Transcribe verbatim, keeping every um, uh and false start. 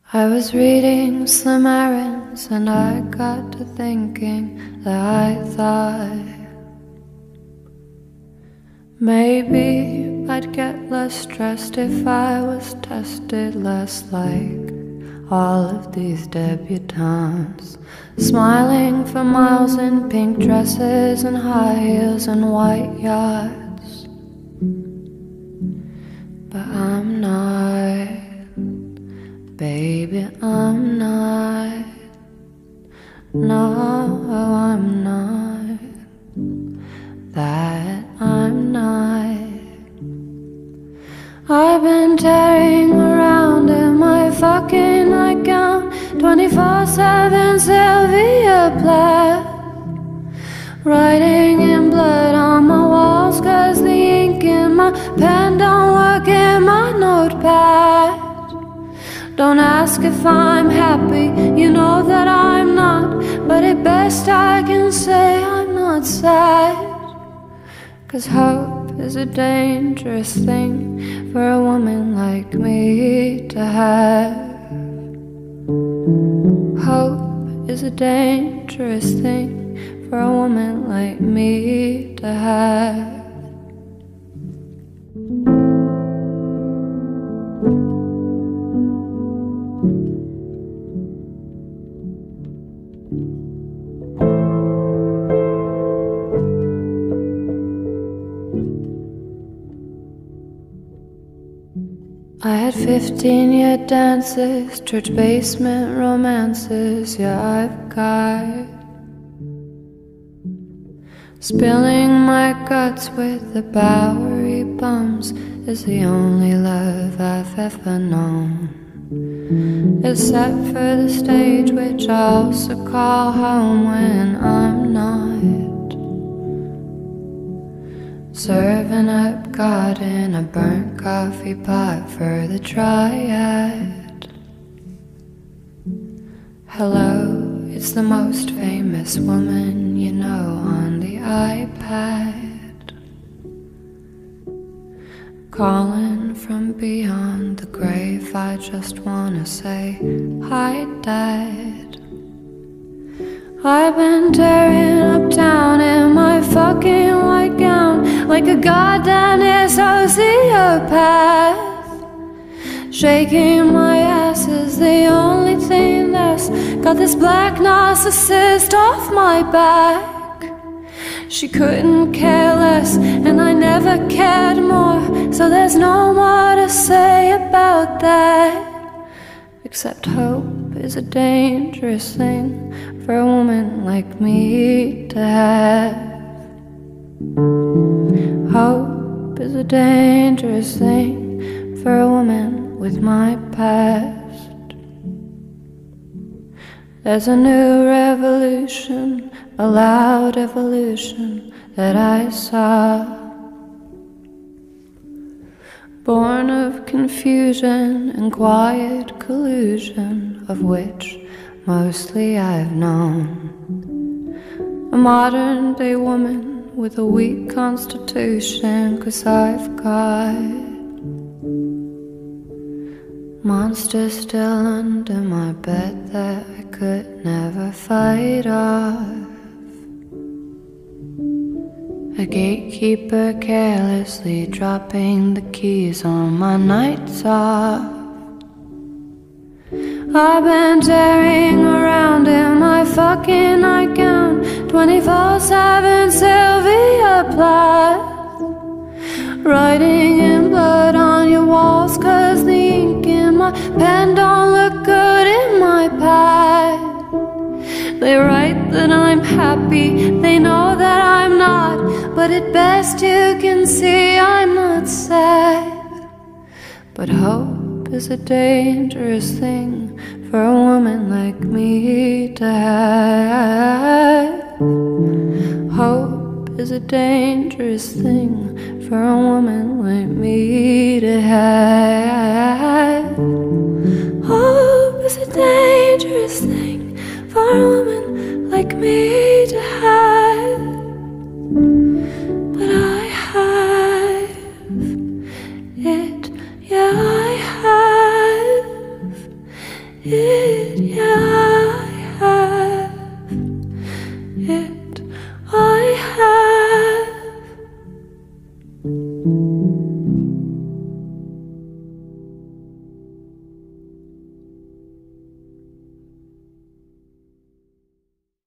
I was reading some errands and I got to thinking that I thought maybe I'd get less stressed if I was tested less like all of these debutantes, smiling for miles in pink dresses and high heels and white yachts. But I'm not, baby, I'm not. No, I'm not. That I'm not. I've been tearing around in my fucking nightgown, twenty-four seven Sylvia Plath, writing in blood on my walls, cause the ink in my pen don't work in my notepad. Don't ask if I'm happy, you know that I'm not, but at best I can say I'm not sad. Cause hope is a dangerous thing for a woman like me to have. Hope is a dangerous thing for a woman like me to have. I had fifteen-year dances, church basement romances, yeah, I've got spilling my guts with the Bowery Bums is the only love I've ever known, except for the stage, which I also call home when I'm not serving up God in a burnt coffee pot for the triad. Hello, it's the most famous woman you know on the iPad, calling from beyond the grave. I just wanna say hi, Dad. I've been tearing up town in my fucking white gown like a goddamn sociopath. Shaking my ass is the only thing that's got this black narcissist off my back. She couldn't care less, and I never cared more, so there's no more to say about that. Except hope is a dangerous thing for a woman like me to have. Hope is a dangerous thing for a woman with my past. There's a new revolution, a loud evolution that I saw, born of confusion and quiet collusion, of which mostly I've known. A modern day woman with a weak constitution, cause I've got monsters still under my bed that I could never fight off. A gatekeeper carelessly dropping the keys on my nights off. I've been tearing around in my fucking nightgown, twenty-four seven Sylvia Plath, writing in blood on your walls, cause the ink in my pen don't look good in my pad. They write that I'm happy, they know that I'm not, but at best you can see I'm not sad. But hope is a dangerous thing for a woman like me to have. Hope is a dangerous thing for a woman like me to have. Hope is a dangerous thing for a woman like me to have. But I have it, yeah, I have it, yeah, I have it, I have.